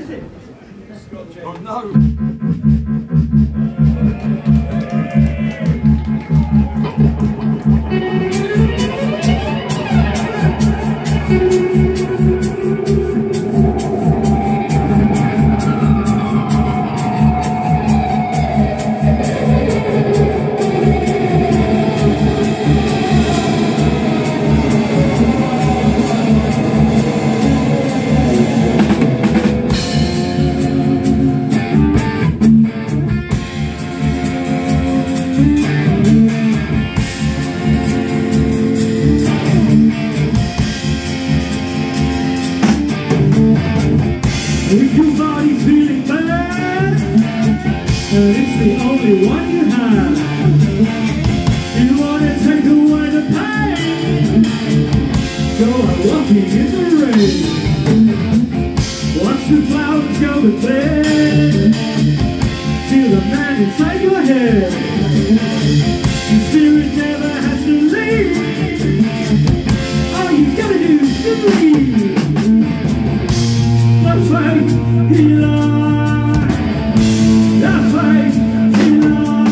is it? Oh no! If your body's feeling bad, and it's the only one you have, you wanna take away the pain, go out walking in the rain. Watch the clouds go to bed, feel the man inside your head. Your spirit never has to leave, all you gotta do is to breathe. The faith in life, the faith in life.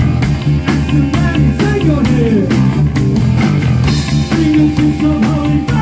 Singing to some holy